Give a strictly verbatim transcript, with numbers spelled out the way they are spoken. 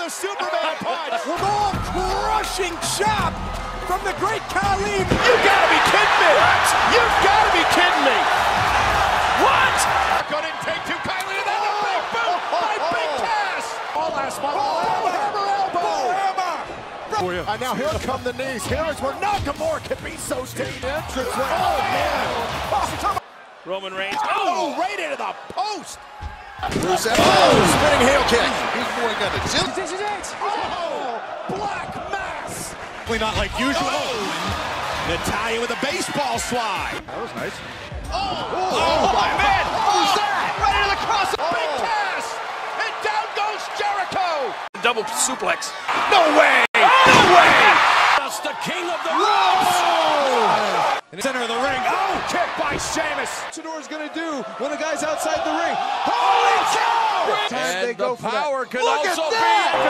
with a Superman punch. Ball crushing chop from the great Khalid. You gotta be kidding me. What? You gotta be kidding me. What? Couldn't take two Kylie and then a big boot by Big Cass. All last month. Oh, hammer elbow. Hammer. And now here come the knees. Here is where Nakamura can be so state entrance. Oh, man. Roman Reigns. Oh, right into the post. Moveset. Oh, spinning heel kick. He's going to jump. This is it. Oh, black mass. Not like usual. Oh. Italian with a baseball slide. That was nice. Oh, oh, oh my oh, man. Who's oh, that? Right into the cross. Oh. Big Cass. And down goes Jericho. Double suplex. No way. Oh. No way. That's the king of the ropes. Oh. In the center of the ring. Oh, kick by Sheamus. What is going to do when the guy's outside the ring? Holy cow! And they go the power for can Look also at that. be